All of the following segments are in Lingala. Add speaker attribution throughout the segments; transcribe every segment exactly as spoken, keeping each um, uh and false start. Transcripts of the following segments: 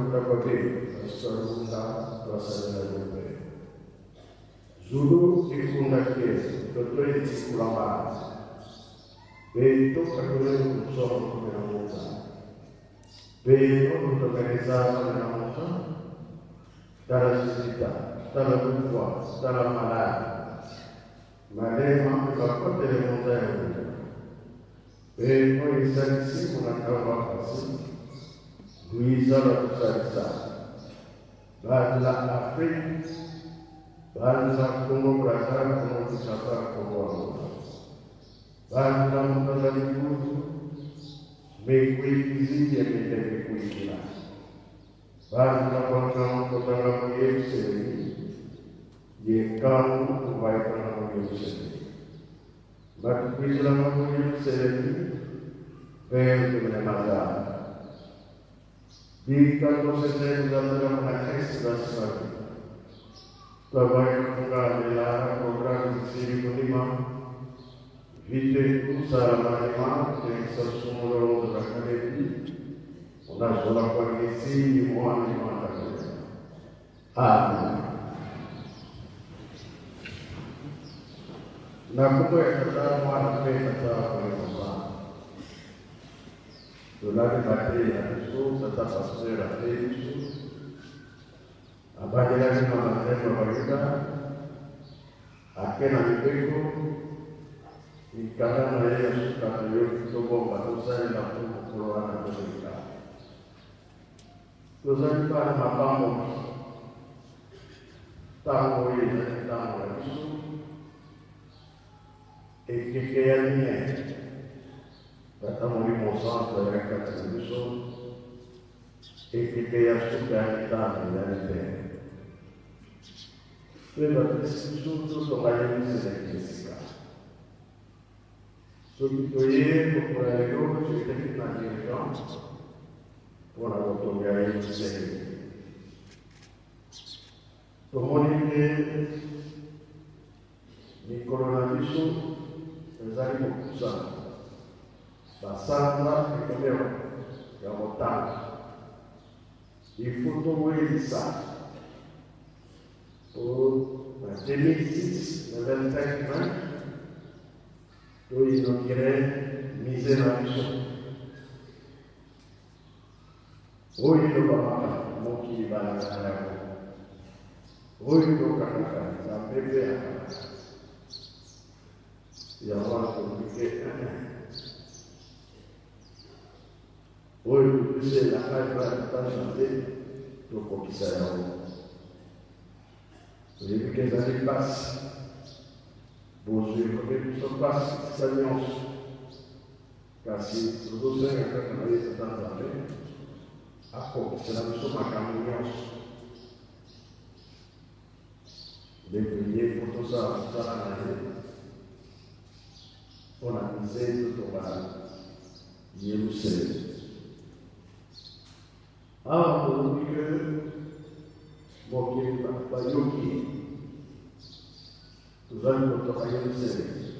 Speaker 1: de côté, parce que nous avons passé la journée. Zulu et Kundake, le deux et six pour la base. Et tout ce que nous sommes comme la montagne. Et nous nous organisons comme la montagne, dans la société, dans le pouvoir, dans la malade. Madame, nous avons côté les montagnes. Et nous, ils sont ici pour la travail. Nous avons tout ça. Dans l'Afrique, dans le Congo, Brazzaville, Congo, Kinshasa, Congo, dans la montagne du Boudou, mais qui est et qui là. Dans la montagne de la Moyenne, il y a quand on va être dans la Moyenne. Mais puis la Moyenne, c'est vers le Mazar. Di kalau saya dalam mengenai sesuatu, terbaik juga adalah program siri kelima, video usaha lima yang sesuatu dengan ini, untuk sekolah kondisi di mana di mana saja. Amin. Namun yang pertama adalah kata Donare bateria a Gesù, tanta passione a Gesù, abbagliare una materia valida, a che non mi vengo, in cada manera su cada io che dopo ma non sai la tua colonna verità. Cosa mi pare ma vamo, stavo io, stavo a Gesù, e che che è niente. Estamos mostrando a casa de Deus e que tem a superioridade da terra. Pela decisão do trabalho nesse caso. Substituir por a Deus que tem na direção por a autoridade do Senhor. Comunique Nicolas Ezari Mokusana. Passando e comeu, é a vontade. E futuro isso. Por Génesis, le vingt-cinq vingt, où il nous dirait misération. Où il nous va, mon qui va la faire. Où il nous va la faire, ça peut faire. Il y a un compliqué. Hoje, você na casa vai estar fazer do comissário. Ele quer dizer passe. Você como só passe sabios. Casi tudo se é para que ele está fazendo. A pouco será só uma caminhos. Depois por toda a sala on a misé do trabalho e ele sei. Ah, porque porque vai o que os anos do trabalho sei.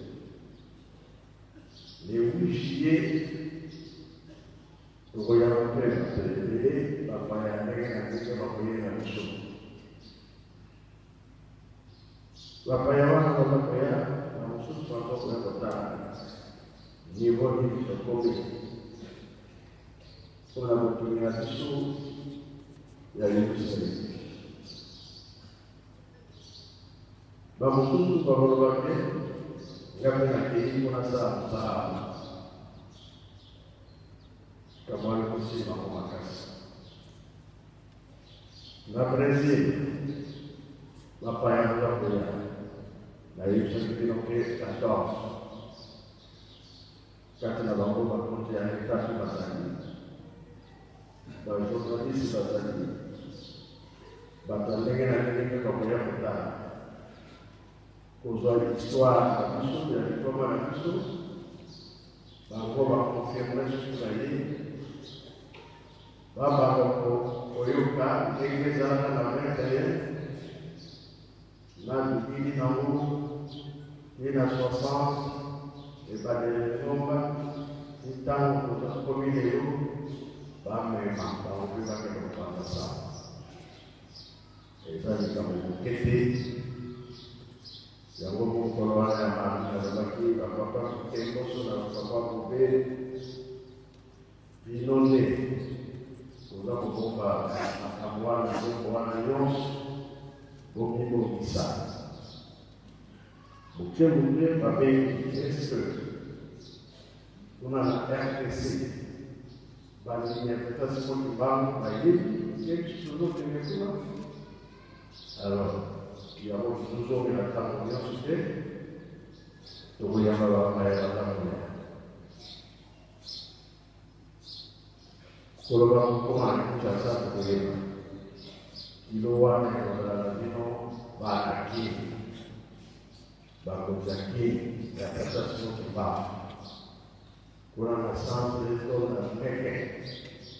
Speaker 1: Les huissiers voyant faire télé, la paille avec un petit peu de la mission. La paille avant de la paille, la mission soit encore la niveau de commun. Pour la motorisation, il y a une mission. Vamos todos para o lugar que aqui por essa sala. Trabalho por cima com uma casa. Na Brasil, na praia da Praia, daí você tem o que as doses. Cada na banco para contar a está se passando. Daí eu só disse para ali. Batalha que na gente que não podia contar. Os olhos histórica da pessoa, a reforma da pessoa, a roupa confirma isso aí, vai para o Ioká, tem que usar na frente, na divide na luz, e na sua sala, e para ele tomba, então, os famílias, pas même pas on peut pas que l'on parle ça. Et ça, c'est comme une quête. Il y a un gros colon à la main, il y a un papier, il y a un papa qui est comme ça, il y a un papa coupé. Puis non, on a beaucoup de avoir une bonne alliance, beaucoup de ça. Porque vous voulez pas bien est-ce que on a la R T C, va l'interprétation qui va à l'île, quelque chose de mémoire. Alors, il y a toujours une attention donc il y a la attention. Kalau kamu kemana jasa berbeda, kiloan yang berada di no baraki, bagus jaki, dan atas semua kebab. Kurang asam itu dan keke.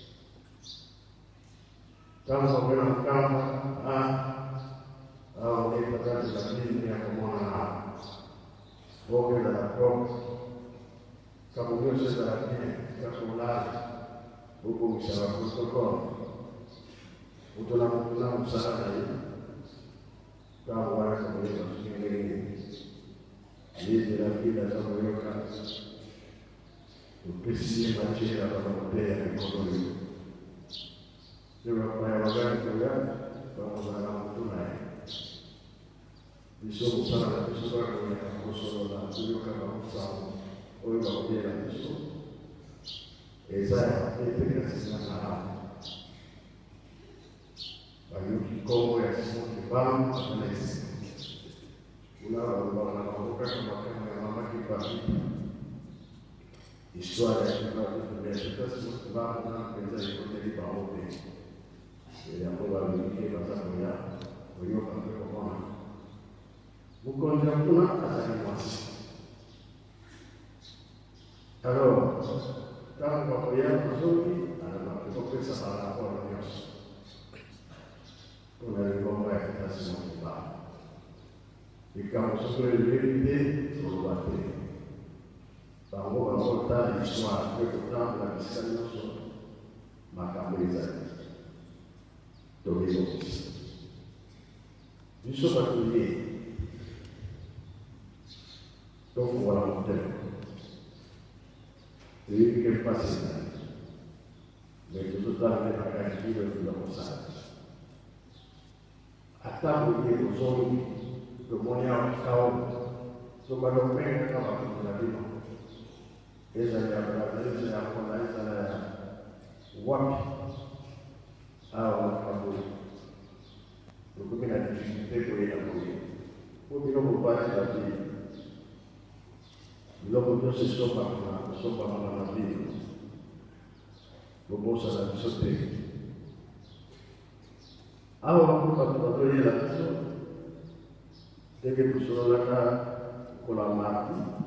Speaker 1: Kamu bilang kamu ah, oh ini pada ini yang kemana? Oke dah kau, kamu bisa dalamnya, kamu lari. Hukum secara protokol untuk lakukan usaha ini, kalau orang kemudian masuk ini, ini tidak tidak terlalu upesi macam apa macam yang ekonomi. Jadi apa yang akan kita kalau dalam tunai, bisa usaha bisa orang yang usaha dan juga kalau usaha orang kemudian bisa. Esa es la explicación. Bagi como ya semua kebam Malaysia. Ulah orang orang bukan makan yang lama kita. Isu ada kita itu biasa semua kebam dan kita ikut jadi bawah ni. Jadi apa lagi kita bahasa punya, punya apa kemana? Bukan jam tu nak asal masih. Kalau kalau bapak yang masuk ini adalah kita salah orang yang kemudian kompleks kita semua kita. Jika masuk ke dalam ini, berubah ini. Bahwa bahwa tadi semua kita dalam sekali masuk maka berikan doa Yusuf aku ini, tu orang muda. Ele que fascina. Mas tudo está na cartilha da moçada. Até porque os homens do Monial Calmo, sobre a doctrina que estava com a vida, essa é a verdade, essa é a verdade, essa é o homem. Ah, o acabou. O que me dá dificuldade por ele apoiar. O que não vou fazer aqui. Dopo Dio si sopra sopra la mattina, lo possa da sottile. Allora, ho fatto la tua idea, perché tu sono là con la macchina,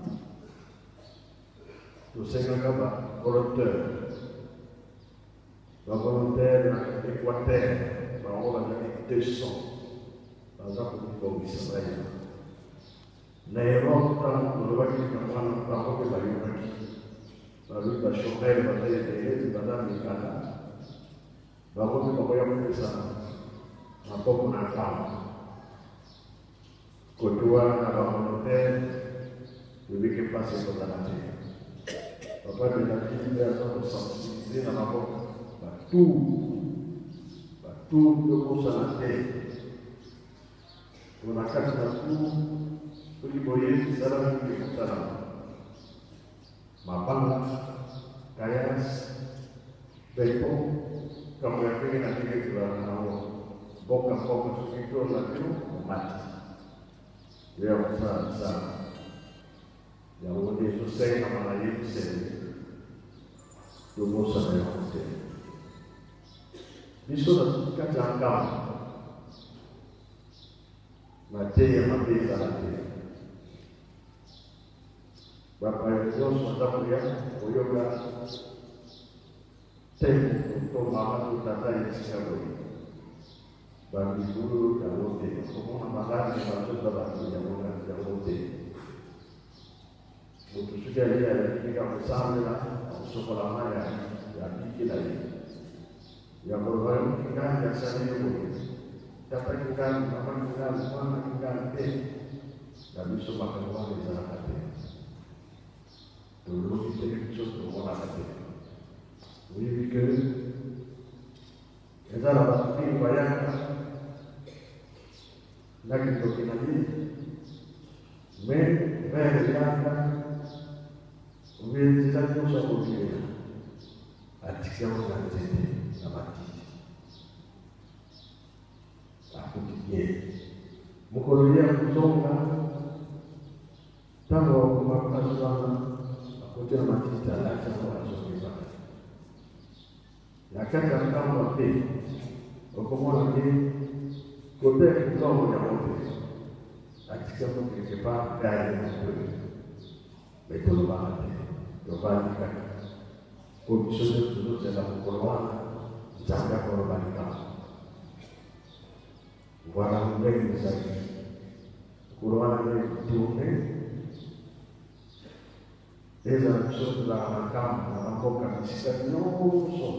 Speaker 1: tu sei una volontaria, la volontaria è quartiere, ma ora è tesso, ma dopo ti puoi sapere. Nairobi tangu kulibaki kama pamoja na yule bali bashokere baadaye ile badani kana baadhi kwa sababu pesa hapo na kama kutoa na hotel ubike pasi kwa tanati baba bila kinga za kusafiri na mambo batu batu ndio sana te unakata tu Tuliboye salam di salam. Mapang kaya bepo kamu yang pengen nanti ke bulan awal. Boka boka itu lagi mati. Dia besar besar. Yang udah selesai nama lagi selesai. Dulu saya selesai. Bisa kan jangkau. Mati yang mati salah. Bapak Yesus mata kuliah, kuliah tempo untuk mama kita tadi sekali. Bagi guru yang lebih, semua makan maksud dalam yang mana yang lebih. Untuk sudah dia ada tiga besar lah, sekolah mana yang bikin lagi. ya berbagai tinggal yang saya lihat dapat tinggal dapat tinggal semua tinggal deh dan bisa makan uang di sana hati dulu kita itu semua hati we pikir kita dapat pilih bayangkan lagi untuk kita ini men bayangkan we tidak bisa berpikir atiknya orang jadi mati. Aku tiga. Mukanya kusonga. Tanpa aku makan suara, aku tidak mati jalan sama orang semua. Yakin kan kamu mati. Aku mau lagi. Kota itu kamu yang mati. Atiknya mungkin cepat dari itu. Betul banget. Coba lihat. Khususnya dulu dalam korban jaga korban kamu. Warang lagi misalnya korban yang turunnya, dia langsung dalam kamu melakukan sikap nyosok.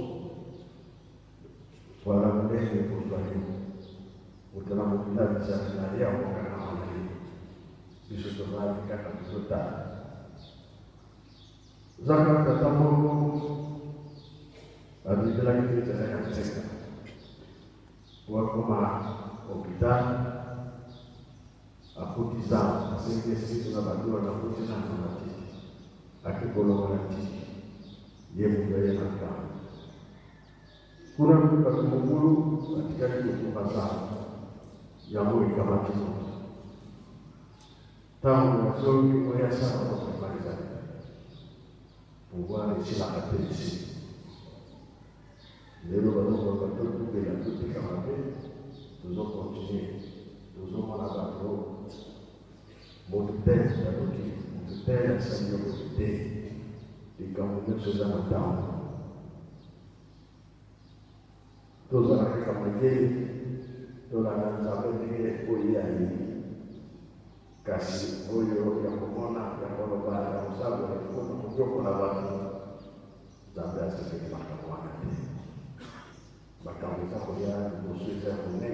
Speaker 1: Warang lagi korban itu, utara mungkin bisa menjadi orang orang lain bisa terbalik kata kita. Zakat datang Abi bilang itu cara yang saya. Buat rumah kita, aku tisam, asing dia sih sudah bantu aku tisam mati. Aku golongan mati. Dia mulai nakal. Kurang berapa mulu, ketika itu pasal yang mulai kamati. Tahu masuk biasa atau berbalik. Buat silakan terisi. Lalu baru berbentuk tu bila tu tiga hari, tu zon continue, tu zon mana baru, motor baru ki, motor saya motor, di kampung sudah macam, tu zaman kampung ni, tu orang sampai ni kuliah ini, kasih oyo yang bermona, yang berubah, yang usah berubah, untuk berubah, sampai asyik makan makan ni. Maka kita kuliah musuh saya punya,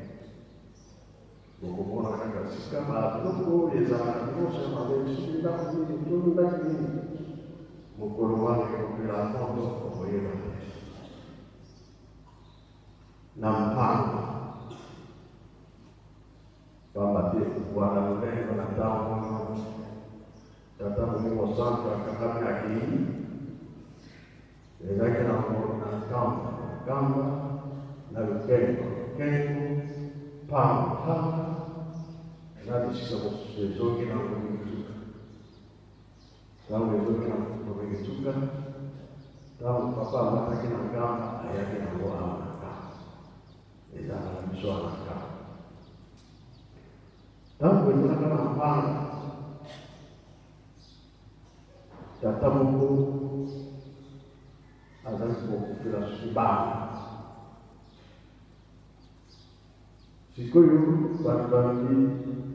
Speaker 1: buku orang akan sikap aku dia zaman itu sama dia sudah ini sudah ini, buku orang yang berlaku untuk kuliah. Nampak, bapak dia buat apa yang orang tahu, datang menguasai kakak lagi, dia kena orang tahu. Gambar, lalu kengko, kengko, pam, pam, lalu sikap sesuatu yang begitu juga. Tahu itu yang begitu juga. Tahu apa mata kita gambar, ayat kita doa anak. Ini dalam soal anak. Tahu itu akan apa? Data buku. Ada buku filosofi baru. Sikuyu baru-baru ini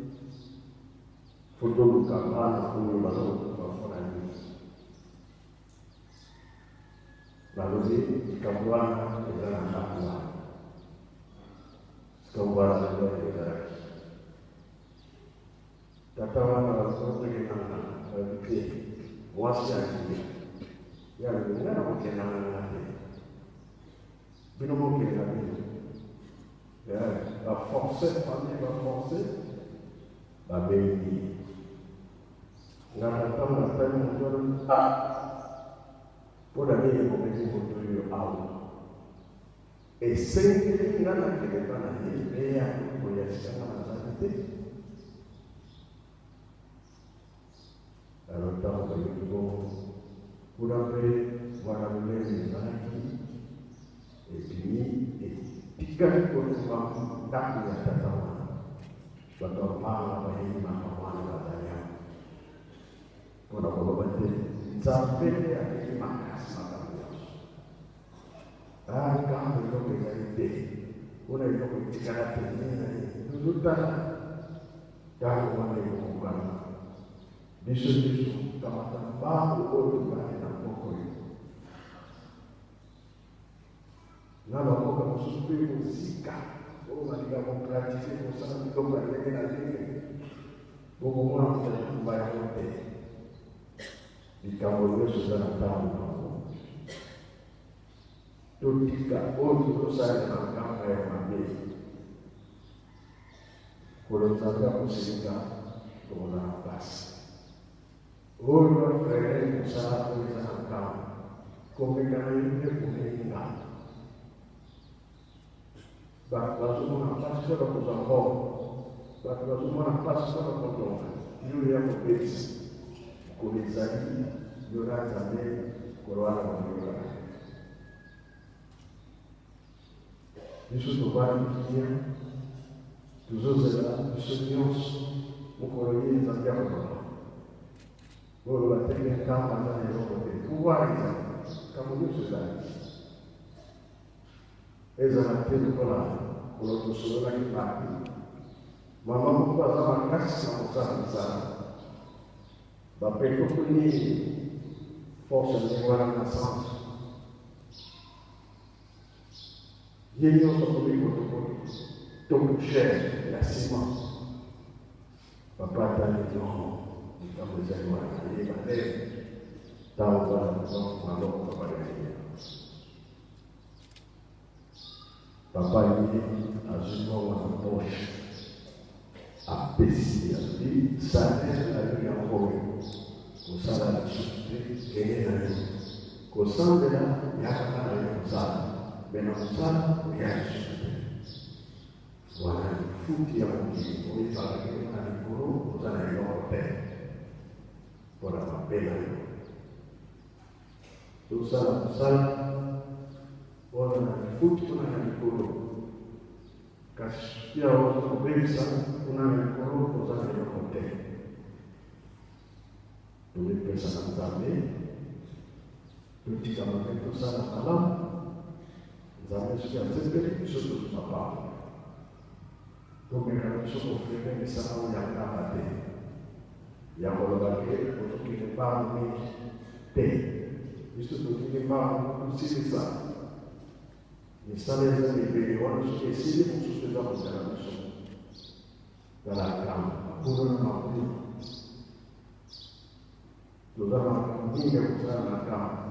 Speaker 1: foto kapan aku baru baru ini. Lalu di kabuan kita nak buat. Kabuan ada kita. Katakan kalau kita nak berfikir, wasiat ini. Ya, benar apa kenangan nanti? Belum mungkin lagi. Ya, la force, famille la force, la béni. Nggak datang datang muncul tak. Pada dia yang memiliki muncul Allah. Esensi nggak nak kita nanti dia punya sekarang nanti. Kalau tahu begitu. Kurang lebih warna lagi lagi, ini tiga ekor semua tak boleh datang. Betul mana bayi mana mana katanya. Kurang berapa banyak sampai dia ini makas makan. Ah, kamu itu menjadi deh. Kurang itu tiga ratus ini dulu dah dah mana yang bukan. Bisu-bisu kamatan baru orang na bakoka mosusu mpe kozika oyo balinga kopratise kosala biloko ya ndenge na ndenge bokomona motatumba yango te likambo nyonso eza na ntango nango totika oyo tosalela na nkamba ya mabe kolo nzambe akosilika tokoza na mpasi oyo afrere kosala oyo eza na nkamba komekana ye mpe komelinga bato bazomona mpasi mpona kozwa mbongo bato bazomona mpasi mpona kotonga yo ya kobebisa kolo ezali yo na nzambe kolwana bayoka biso tobali kilia tozozela biso nyonso mokolo ye nzambe ya kolona oyo batenge nkamba aza na eloko te pouvoir ezali kambo nyonso ezali ezala te lokola kolo tosololaki bato mama moko aza makasi na kosala misala bapetoko nini force ndenge wana na sanse ye nyonso akomi kotokoto tokushere ya nsima papa atali non likambo ezali wana yeba te ntango bana maloko papa yaye papa ye azwi bongo na poche apesi azwi salaire alingi yango oyo kosala lisusu te kende na yo kosambela yakaka na yo kosala me na kosala oya lisusu te wana lifuti ya mokili oyebaka na likolo oza na eloko te mpona mabe na yo tosala kosala mpona na lifuti mpona na likolo kasi pia oza kobebisa mpona na likolo oza na eloko te tomipesa na nzambe totika mabe tosala malamu nzambe soki asepeli biso tozopapa tomeka biso kofrene misala oyo ya nkamba te ya koloba te ozokende mbango mingi te biso tokende mbango kosilisa misala eza libele wana soki esili mosusu eza kosala biso tala nkamba akolo na makulu toza na makambo mingi ya kosala na nkamba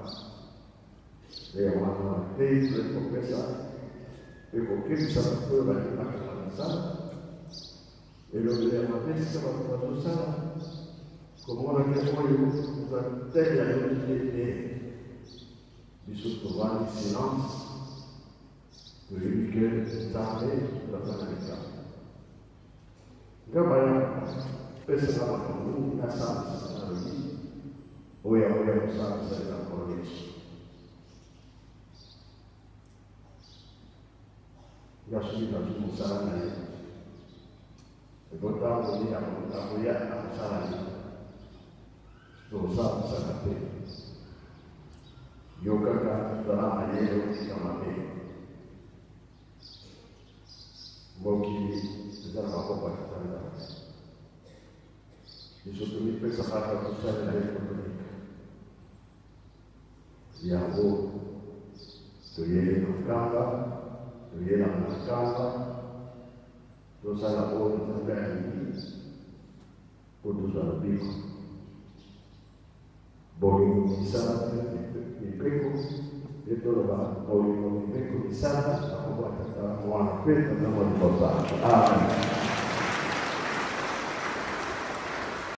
Speaker 1: wana te tozali kopesa mpe kokebisa bato oyo balingaka na misala elobelo ya mapesisa bato bazosala komonaki oyo ozatele ya yokile te biso tovandi silence toyebi ke nzambe aza na likambo ngamba ya pesaka makambo mingi nasalisa na lobi oyo oyo kosalisa elakolo yesu ngasoki nazwi mosala na ye ekotango ye akoya akosala ye tozala mosala te yo kaka zala mayele otika mabe mokili eza na maboko ya kitanda biso tomipesa kaka kosalela ye kotonika yango toyele na nkamba toyela na nkamba tosala oyo nzambe alingi mpo tozala biko bolingo misala mipeko nde toloba bolingo mipeko misala akobo atata mwana mpe tata mwana kosala amen.